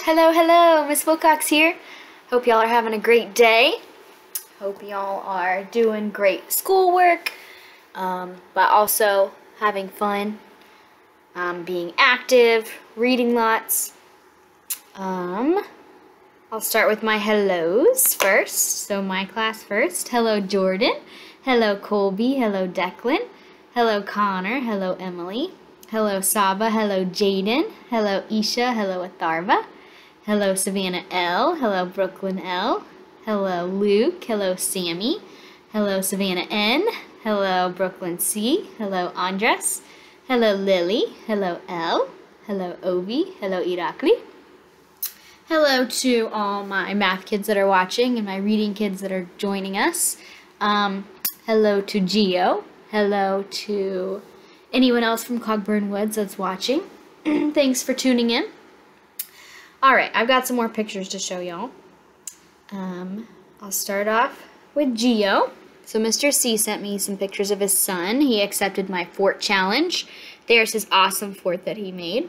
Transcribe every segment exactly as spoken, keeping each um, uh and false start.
Hello, hello, Miss Wilcox here. Hope y'all are having a great day. Hope y'all are doing great schoolwork, um, but also having fun, um, being active, reading lots. Um, I'll start with my hellos first. So my class first. Hello, Jordan. Hello, Colby. Hello, Declan. Hello, Connor. Hello, Emily. Hello, Saba. Hello, Jaden. Hello, Isha. Hello, Atharva. Hello, Savannah L. Hello, Brooklyn L. Hello, Luke. Hello, Sammy. Hello, Savannah N. Hello, Brooklyn C. Hello, Andres. Hello, Lily. Hello, L. Hello, Ovi. Hello, Irakli. Hello to all my math kids that are watching and my reading kids that are joining us. Um, hello to Geo. Hello to anyone else from Cogburn Woods that's watching. Thanks for tuning in. Alright, I've got some more pictures to show y'all. Um, I'll start off with Geo. So Mister C sent me some pictures of his son. He accepted my fort challenge. There's his awesome fort that he made.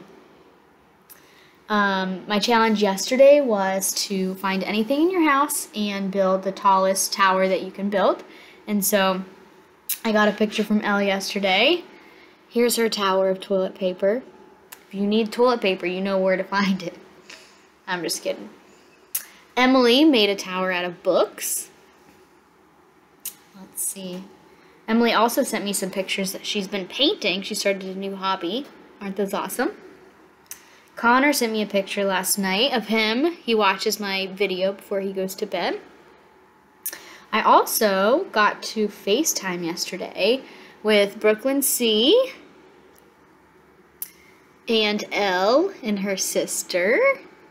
Um, my challenge yesterday was to find anything in your house and build the tallest tower that you can build. And so I got a picture from Elle yesterday. Here's her tower of toilet paper. If you need toilet paper, you know where to find it. I'm just kidding. Emily made a tower out of books. Let's see. Emily also sent me some pictures that she's been painting. She started a new hobby. Aren't those awesome? Connor sent me a picture last night of him. He watches my video before he goes to bed. I also got to FaceTime yesterday with Brooklyn C and Elle and her sister.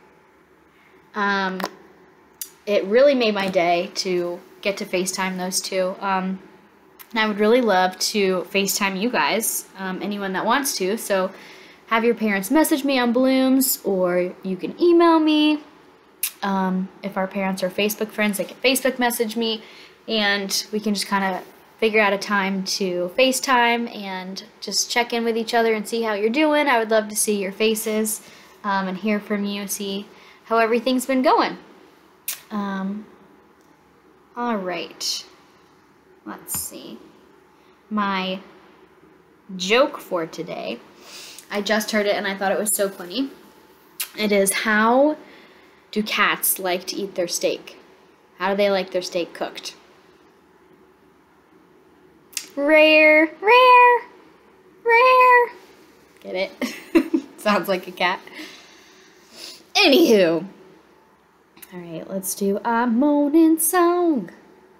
Um, it really made my day to get to FaceTime those two. Um, and I would really love to FaceTime you guys, um, anyone that wants to. So have your parents message me on Blooms, or you can email me. Um, if our parents are Facebook friends, they can Facebook message me, and we can just kind of figure out a time to FaceTime and just check in with each other and see how you're doing. I would love to see your faces um, and hear from you, see how everything's been going. Um, all right. Let's see. My joke for today, I just heard it and I thought it was so funny. It is, how do cats like to eat their steak? How do they like their steak cooked? Rare, rare, rare. Get it? Sounds like a cat. Anywho. Alright, let's do a moaning song.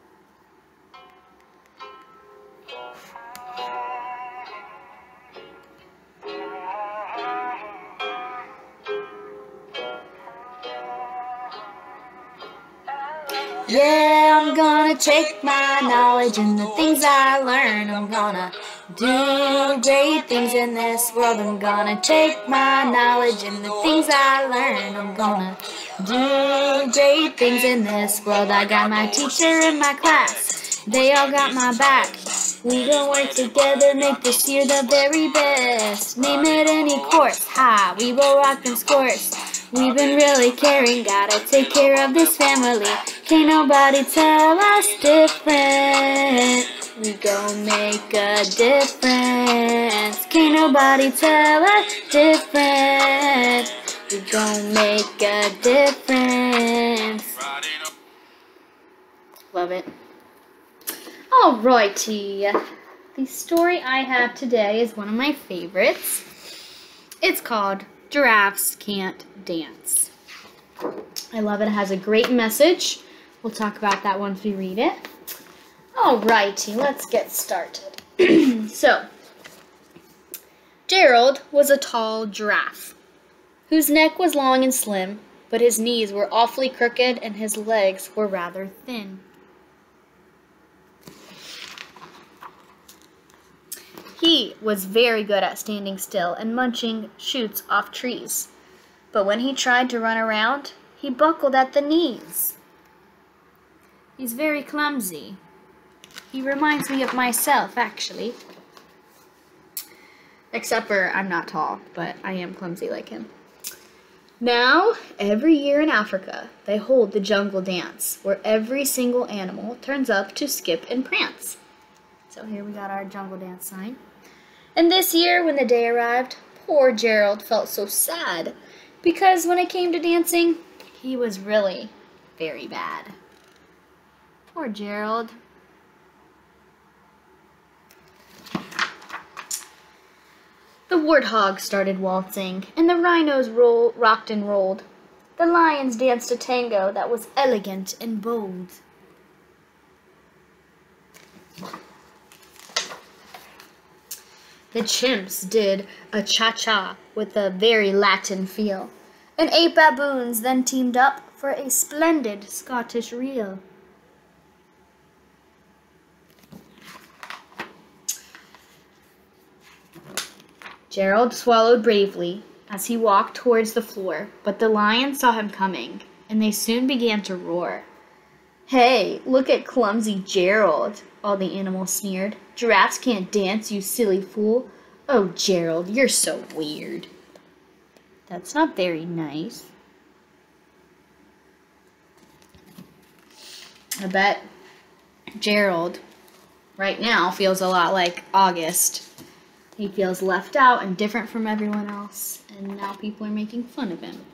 Yeah, I'm gonna take my knowledge and the things I learn. I'm gonna do great things in this world. I'm gonna take my knowledge and the things I learn. I'm gonna do great things in this world. I got my teacher in my class. They all got my back. We gonna work together, make this year the very best. Name it any course. Ha, we will rock them scores. We've been really caring, gotta take care of this family. Can't nobody tell us different. We gon' make a difference. Can't nobody tell us different. We gon' make a difference. Love it. Alrighty. The story I have today is one of my favorites. It's called Giraffes Can't Dance. I love it. It has a great message. We'll talk about that once we read it. Alrighty, let's get started. So, Gerald was a tall giraffe, whose neck was long and slim, but his knees were awfully crooked and his legs were rather thin. He was very good at standing still and munching shoots off trees, but when he tried to run around, he buckled at the knees. He's very clumsy. He reminds me of myself, actually. Except for I'm not tall, but I am clumsy like him. Now, every year in Africa, they hold the jungle dance, where every single animal turns up to skip and prance. So here we got our jungle dance sign. And this year, when the day arrived, poor Gerald felt so sad, because when it came to dancing, he was really very bad. Poor Gerald. The warthog started waltzing, and the rhinos roll, rocked and rolled. The lions danced a tango that was elegant and bold. The chimps did a cha-cha with a very Latin feel, and eight baboons then teamed up for a splendid Scottish reel. Gerald swallowed bravely as he walked towards the floor, but the lions saw him coming, and they soon began to roar. "Hey, look at clumsy Gerald," all the animals sneered. "Giraffes can't dance, you silly fool. Oh, Gerald, you're so weird." That's not very nice. I bet Gerald right now feels a lot like August. He feels left out and different from everyone else, and now people are making fun of him.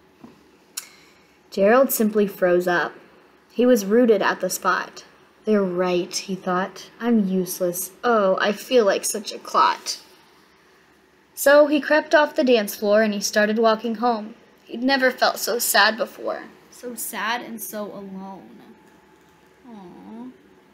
Gerald simply froze up. He was rooted at the spot. "They're right," he thought. "I'm useless. Oh, I feel like such a clot." So he crept off the dance floor and he started walking home. He'd never felt so sad before. So sad and so alone. Aww.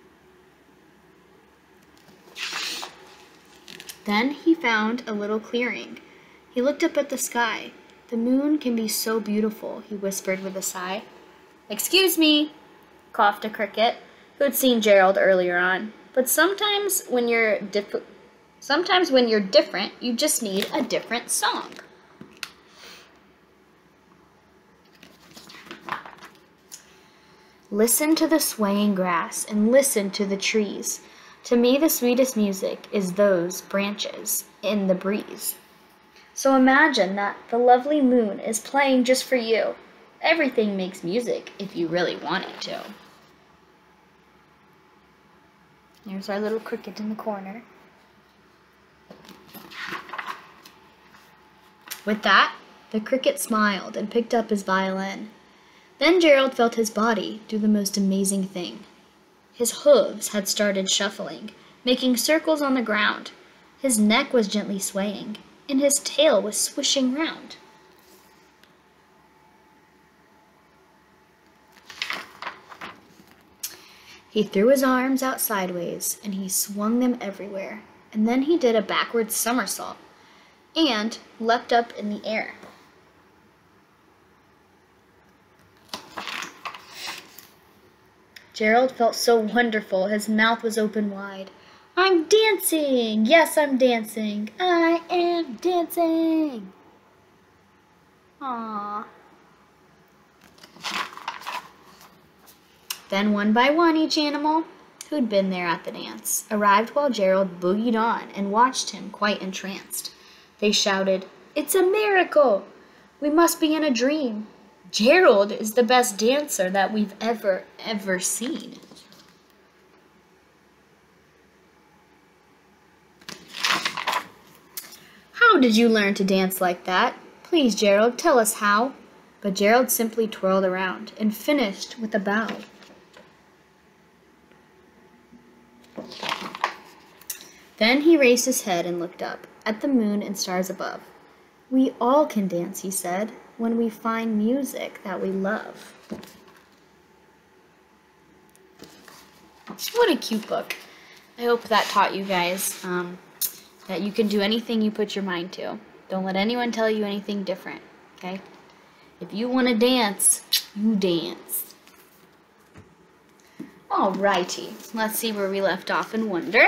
Then he found a little clearing. He looked up at the sky. "The moon can be so beautiful," he whispered with a sigh. "Excuse me," coughed a cricket, who had seen Gerald earlier on. "But sometimes when you're diff sometimes when you're different, you just need a different song." Listen to the swaying grass and listen to the trees. To me, the sweetest music is those branches in the breeze. So imagine that the lovely moon is playing just for you. Everything makes music if you really want it to. There's our little cricket in the corner. With that, the cricket smiled and picked up his violin. Then Gerald felt his body do the most amazing thing. His hooves had started shuffling, making circles on the ground. His neck was gently swaying, and his tail was swishing round. He threw his arms out sideways, and he swung them everywhere, and then he did a backward somersault, and leapt up in the air. Gerald felt so wonderful, his mouth was open wide. "I'm dancing! Yes, I'm dancing! I am dancing!" Aww. Then one by one, each animal who'd been there at the dance arrived while Gerald boogied on and watched him quite entranced. They shouted, "It's a miracle! We must be in a dream. Gerald is the best dancer that we've ever, ever seen." "How did you learn to dance like that? Please, Gerald, tell us how." But Gerald simply twirled around and finished with a bow. Then he raised his head and looked up at the moon and stars above. "We all can dance," he said, "when we find music that we love." What a cute book. I hope that taught you guys um, that you can do anything you put your mind to. Don't let anyone tell you anything different, okay? If you want to dance, you dance. Alrighty, let's see where we left off in Wonder.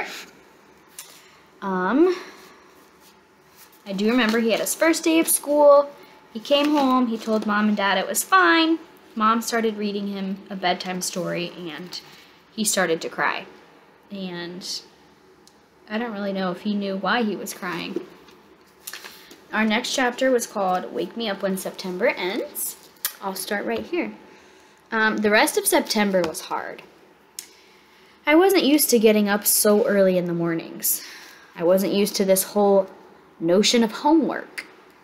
Um, I do remember he had his first day of school. He came home, he told Mom and Dad it was fine. Mom started reading him a bedtime story, and he started to cry. And I don't really know if he knew why he was crying. our next chapter was called Wake Me Up When September Ends. I'll start right here. Um, the rest of September was hard. I wasn't used to getting up so early in the mornings. I wasn't used to this whole notion of homework.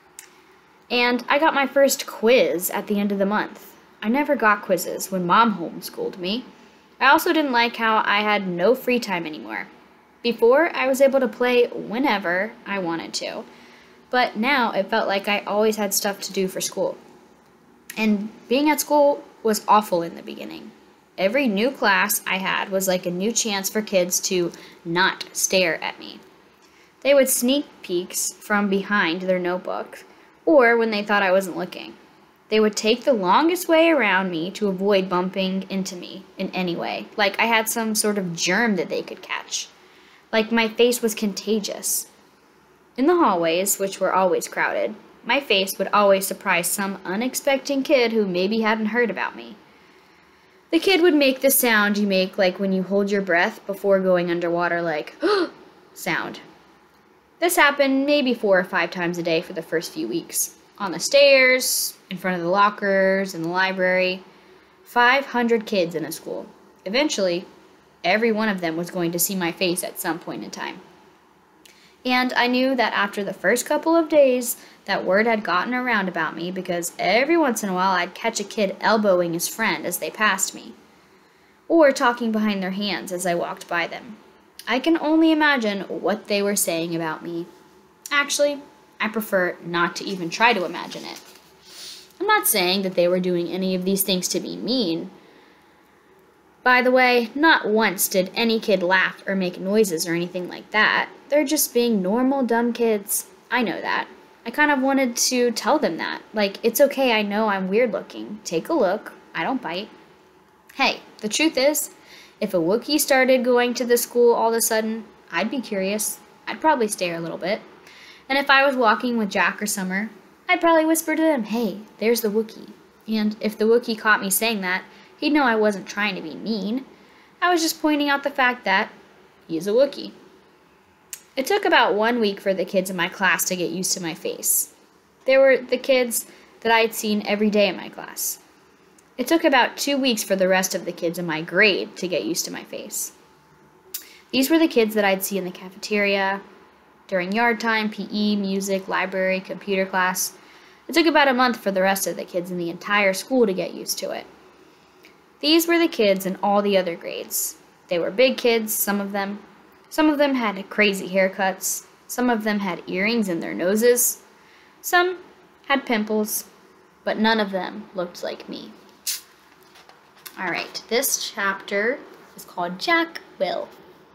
And I got my first quiz at the end of the month. I never got quizzes when Mom homeschooled me. I also didn't like how I had no free time anymore. Before, I was able to play whenever I wanted to. But now it felt like I always had stuff to do for school. And being at school was awful in the beginning. Every new class I had was like a new chance for kids to not stare at me. They would sneak peeks from behind their notebooks, or when they thought I wasn't looking. They would take the longest way around me to avoid bumping into me in any way, like I had some sort of germ that they could catch. Like my face was contagious. In the hallways, which were always crowded, my face would always surprise some unexpected kid who maybe hadn't heard about me. The kid would make the sound you make like when you hold your breath before going underwater, like sound. This happened maybe four or five times a day for the first few weeks. On the stairs, in front of the lockers, in the library. five hundred kids in a school. Eventually, every one of them was going to see my face at some point in time. And I knew that after the first couple of days, that word had gotten around about me because every once in a while I'd catch a kid elbowing his friend as they passed me, or talking behind their hands as I walked by them. I can only imagine what they were saying about me. Actually, I prefer not to even try to imagine it. I'm not saying that they were doing any of these things to be mean. By the way, not once did any kid laugh or make noises or anything like that. They're just being normal, dumb kids. I know that. I kind of wanted to tell them that. Like, it's okay, I know I'm weird looking. Take a look. I don't bite. Hey, the truth is, if a Wookiee started going to the school all of a sudden, I'd be curious. I'd probably stare a little bit. And if I was walking with Jack or Summer, I'd probably whisper to them, hey, there's the Wookiee. And if the Wookiee caught me saying that, he'd know I wasn't trying to be mean. I was just pointing out the fact that he's a Wookiee. It took about one week for the kids in my class to get used to my face. They were the kids that I had seen every day in my class. It took about two weeks for the rest of the kids in my grade to get used to my face. These were the kids that I'd see in the cafeteria, during yard time, P E, music, library, computer class. It took about a month for the rest of the kids in the entire school to get used to it. These were the kids in all the other grades. They were big kids, some of them. Some of them had crazy haircuts. Some of them had earrings in their noses. Some had pimples, but none of them looked like me. All right, this chapter is called Jack Will.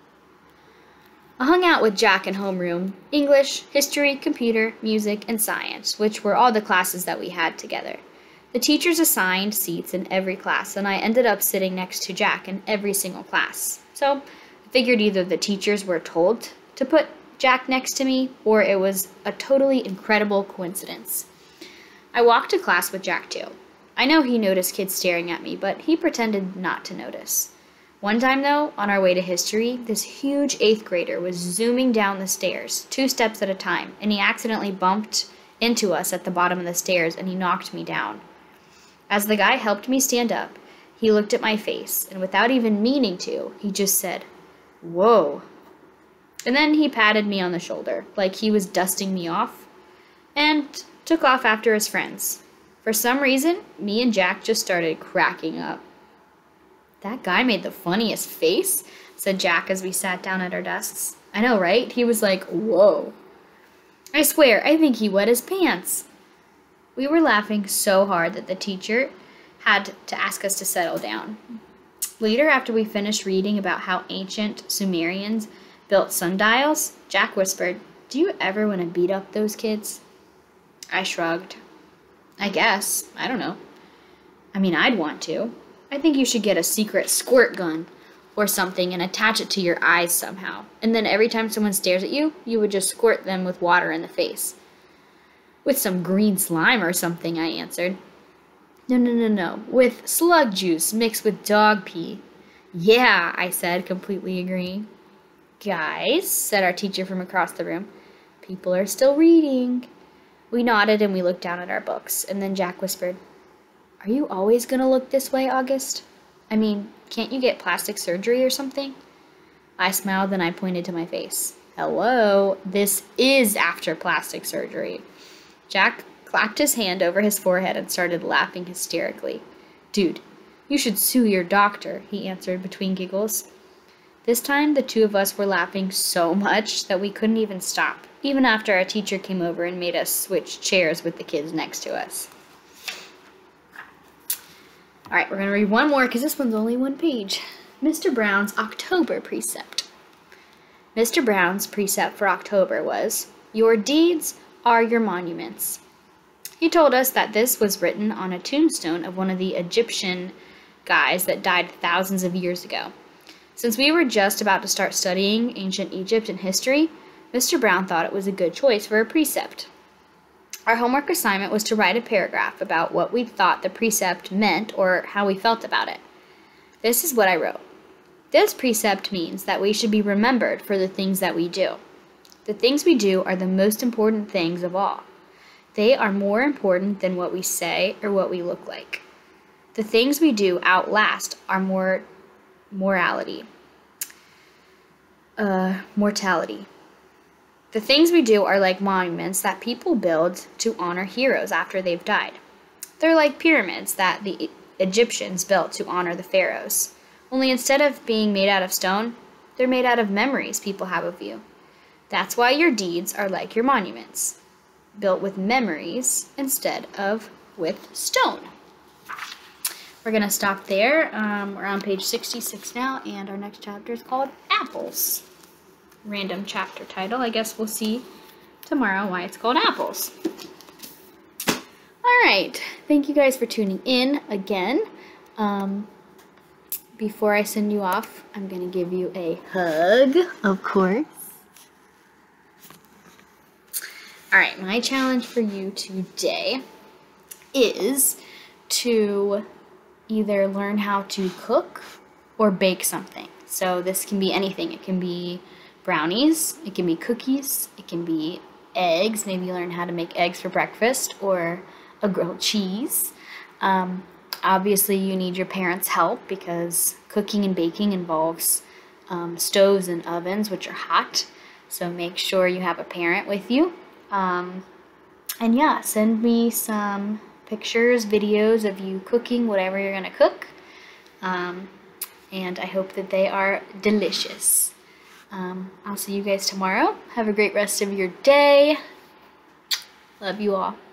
I hung out with Jack in homeroom, English, history, computer, music, and science, which were all the classes that we had together. The teachers assigned seats in every class, and I ended up sitting next to Jack in every single class. So I figured either the teachers were told to put Jack next to me, or it was a totally incredible coincidence. I walked to class with Jack too. I know he noticed kids staring at me, but he pretended not to notice. One time though, on our way to history, this huge eighth grader was zooming down the stairs, two steps at a time, and he accidentally bumped into us at the bottom of the stairs and he knocked me down. As the guy helped me stand up, he looked at my face, and without even meaning to, he just said, "Whoa." And then he patted me on the shoulder, like he was dusting me off, and took off after his friends. For some reason, me and Jack just started cracking up. "That guy made the funniest face," said Jack as we sat down at our desks. I know, right? He was like, whoa. I swear, I think he wet his pants. We were laughing so hard that the teacher had to ask us to settle down. Later, after we finished reading about how ancient Sumerians built sundials, Jack whispered, "Do you ever want to beat up those kids?" I shrugged. I guess. I don't know. I mean, I'd want to. I think you should get a secret squirt gun or something and attach it to your eyes somehow. And then every time someone stares at you, you would just squirt them with water in the face. "With some green slime or something," I answered. "No, no, no, no. With slug juice mixed with dog pee." "Yeah," I said, completely agreeing. "Guys," said our teacher from across the room, "people are still reading." We nodded and we looked down at our books, and then Jack whispered, "Are you always going to look this way, August? I mean, can't you get plastic surgery or something?" I smiled and I pointed to my face. "Hello, this is after plastic surgery." Jack clapped his hand over his forehead and started laughing hysterically. "Dude, you should sue your doctor," he answered between giggles. This time, the two of us were laughing so much that we couldn't even stop, even after our teacher came over and made us switch chairs with the kids next to us. All right, we're going to read one more because this one's only one page. Mister Brown's October Precept. Mister Brown's precept for October was, "Your deeds are your monuments." He told us that this was written on a tombstone of one of the Egyptian guys that died thousands of years ago. Since we were just about to start studying ancient Egypt and history, Mister Brown thought it was a good choice for a precept. Our homework assignment was to write a paragraph about what we thought the precept meant or how we felt about it. This is what I wrote. This precept means that we should be remembered for the things that we do. The things we do are the most important things of all. They are more important than what we say or what we look like. The things we do outlast our more morality, uh, mortality. The things we do are like monuments that people build to honor heroes after they've died. They're like pyramids that the Egyptians built to honor the pharaohs. Only instead of being made out of stone, they're made out of memories people have of you. That's why your deeds are like your monuments, built with memories instead of with stone. We're going to stop there. Um, we're on page sixty-six now, and our next chapter is called Apples. Random chapter title. I guess we'll see tomorrow why it's called Apples. All right. Thank you guys for tuning in again. Um, before I send you off, I'm going to give you a hug, of course. All right. My challenge for you today is to either learn how to cook or bake something. So this can be anything. It can be brownies, it can be cookies, it can be eggs. Maybe learn how to make eggs for breakfast or a grilled cheese. Um, obviously you need your parents' help because cooking and baking involves um, stoves and ovens, which are hot. So make sure you have a parent with you. Um, and yeah, send me some pictures, videos of you cooking whatever you're gonna cook, um, and I hope that they are delicious. Um, I'll see you guys tomorrow. Have a great rest of your day. Love you all.